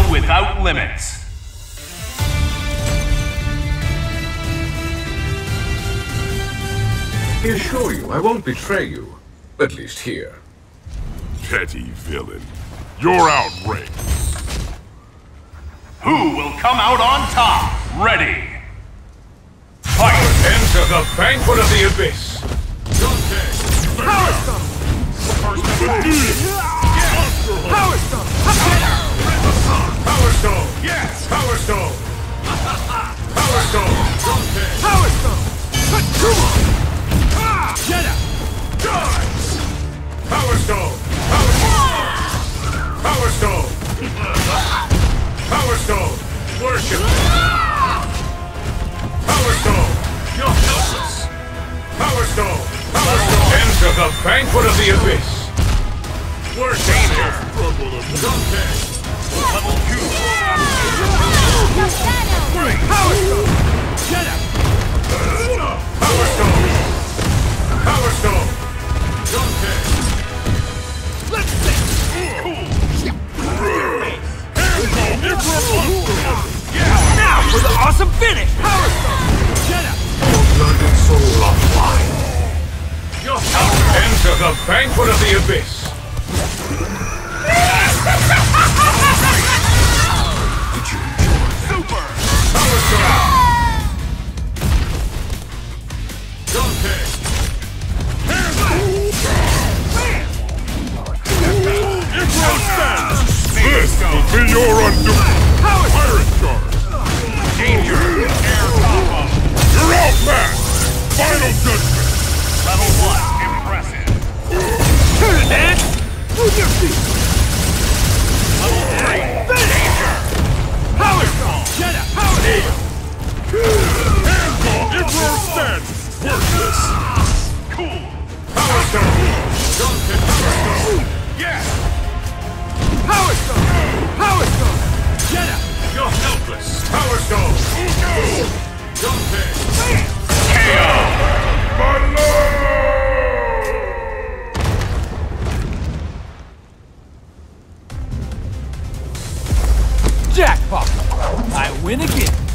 without limits. I assure you, I won't betray you. At least here. Petty villain. You're outrageous. Who will come out on top? Ready. Fight! Enter the banquet of the abyss! Power Stone! Power Stone! Power Stone! Yes! Power Stone! Power Stone! Power Stone! JEDAH! Power Stone! Power Stone! Power Stone! Worship! Power Stone! You're helpless! Power Stone! Power Stone! Enter the banquet of the abyss! Worship! Danger! Dante! Level 2! Power Stone! JEDAH! Power Stone! Power Stone! Dante! Let's see! Now for the awesome finish! Power Stone! JEDAH! Blood and soul of fire! Enter the banquet of the abyss! Did you enjoy that? Super! Power Stone! Dante! This will be your undoing. Pirate charge. Danger! Air combo! You're outmatched. Final judgment. Level 1, impressive. Turn it, man! Move your feet! Level 3, danger! Power Stone! JEDAH! Power Stone! Hands off. Emperor stands. Worthless. Cool! Power Stone! Dante! Yes! Power Stone! Power Stone! JEDAH! You're helpless! Power Stone! Dante! KO! My lord! Jackpot! I win again!